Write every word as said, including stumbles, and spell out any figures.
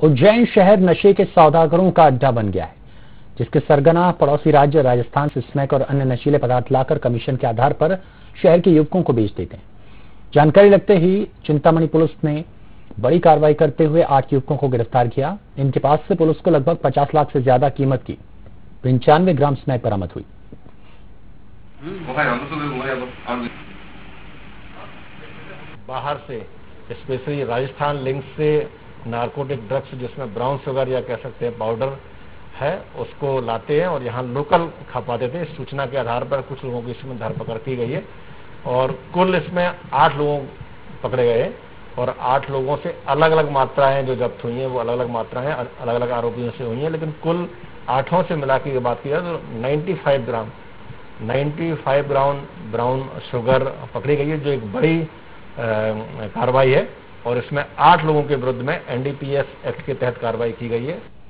उज्जैन शहर नशे के सौदागरों का अड्डा बन गया है, जिसके सरगना पड़ोसी राज्य राजस्थान से स्मैक और अन्य नशीले पदार्थ लाकर कमीशन के आधार पर शहर के युवकों को बेच देते हैं। जानकारी लगते ही चिंतामणि पुलिस ने बड़ी कार्रवाई करते हुए आठ युवकों को गिरफ्तार किया। इनके पास से पुलिस को लगभग पचास लाख से ज्यादा कीमत की पंचानवे ग्राम स्मैक बरामद हुई। बाहर से स्पेशली राजस्थान लिंक से नारकोटिक ड्रग्स, जिसमें ब्राउन शुगर या कह सकते हैं पाउडर है, उसको लाते हैं और यहाँ लोकल खपा देते हैं। सूचना के आधार पर कुछ लोगों की इसमें धरपकड़ की गई है और कुल इसमें आठ लोग पकड़े गए और आठ लोगों से अलग अलग मात्राएं जो जब्त हुई हैं वो अलग अलग मात्राएं अलग अलग आरोपियों से हुई हैं, लेकिन कुल आठों से मिला के बात की जाए तो पचानवे ग्राम पचानवे ग्राम ब्राउन शुगर पकड़ी गई है, जो एक बड़ी कार्रवाई है और इसमें आठ लोगों के विरुद्ध में N D P S act के तहत कार्रवाई की गई है।